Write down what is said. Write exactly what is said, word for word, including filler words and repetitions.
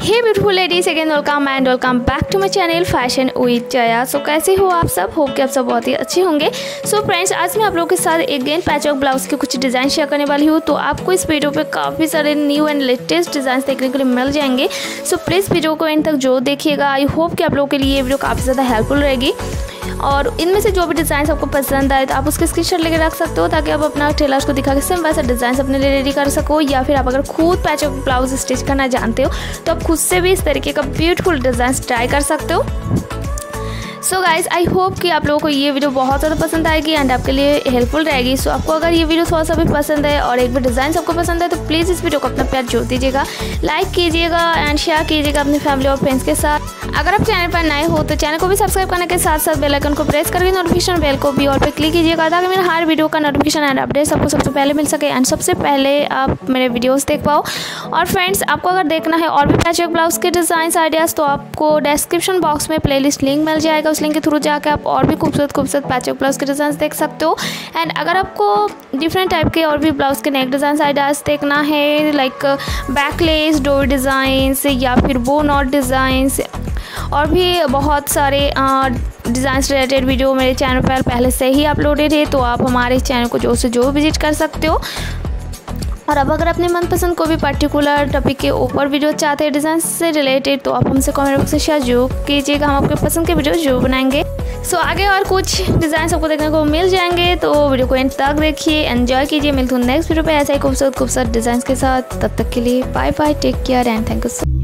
Hey beautiful ladies, again welcome and welcome back to my channel fashion with Jaya. So कैसे हो आप सब? Hope कि आप सब बहुत ही अच्छे होंगे। सो so फ्रेंड्स, आज मैं आप लोगों के साथ अगेन पैचवर्क ब्लाउज के कुछ डिज़ाइन शेयर करने वाली हूँ। तो आपको इस वीडियो पे काफ़ी सारे न्यू एंड लेटेस्ट डिज़ाइन देखने के लिए मिल जाएंगे। सो so प्लीज़ वीडियो को एंड तक जो देखिएगा। आई होप कि आप लोगों के लिए ये वीडियो काफ़ी ज़्यादा हेल्पफुल रहेगी और इनमें से जो भी डिज़ाइन आपको पसंद आए तो आप उसके स्क्रीनशॉट लेके रख सकते हो, ताकि आप अपना टेलर्स को दिखा के सेम वैसा डिज़ाइन अपने लिए रेडी कर सको। या फिर आप अगर खुद पैचवर्क ब्लाउज स्टिच करना जानते हो तो आप खुद से भी इस तरीके का ब्यूटीफुल डिज़ाइन ट्राई कर सकते हो। सो गाइज़, आई होप कि आप लोगों को ये वीडियो बहुत ज़्यादा पसंद आएगी एंड आपके लिए हेल्पफुल रहेगी। सो so, आपको अगर ये वीडियो थोड़ा सा भी पसंद है और एक भी डिज़ाइन आपको पसंद है तो प्लीज़ इस वीडियो को अपना प्यार जोड़ दीजिएगा, लाइक कीजिएगा एंड शेयर कीजिएगा अपनी फैमिली और फ्रेंड्स के साथ। अगर आप चैनल पर नए हो तो चैनल को भी सब्सक्राइब करने के साथ साथ बेल आइकन को प्रेस करके नोटिफिकेशन बेल को भी ऑल पे क्लिक कीजिएगा, ताकि मेरे हर वीडियो का नोटिफिकेशन एंड अपडेट्स आपको सबसे पहले मिल सके एंड सबसे पहले आप मेरे वीडियोस देख पाओ। और फ्रेंड्स, आपको अगर देखना है और भी पैचवर्क ब्लाउज के डिज़ाइन आइडियाज़ तो आपको डिस्क्रिप्शन बॉक्स में प्लेलिस्ट लिंक मिल जाएगा। उस लिंक के थ्रू जाकर आप और भी खूबसूरत खूबसूरत पैचवर्क ब्लाउज के डिज़ाइन देख सकते हो। एंड अगर आपको डिफरेंट टाइप के और भी ब्लाउज के नेक डिज़ाइन आइडियाज़ देखना है, लाइक बैकलेस डोर डिज़ाइंस या फिर बो नॉट डिज़ाइंस और भी बहुत सारे डिज़ाइन रिलेटेड वीडियो मेरे चैनल पर पहले से ही अपलोडेड है, तो आप हमारे चैनल को जो से जो विजिट कर सकते हो। और अब अगर अपने मनपसंद को भी पर्टिकुलर टॉपिक के ऊपर वीडियो चाहते हैं डिज़ाइन से रिलेटेड तो आप हमसे कमेंट बॉक्स में शेयर जरूर कीजिएगा, हम आपके पसंद के वीडियो जरूर बनाएंगे। सो so, आगे और कुछ डिज़ाइन आपको देखने को मिल जाएंगे, तो वीडियो को एंड तक देखिए, एंजॉय कीजिए। मिलते हैं नेक्स्ट वीडियो पे ऐसा ही खूबसूरत खूबसूरत डिज़ाइन के साथ। तब तक के लिए bye bye, take care and thank you so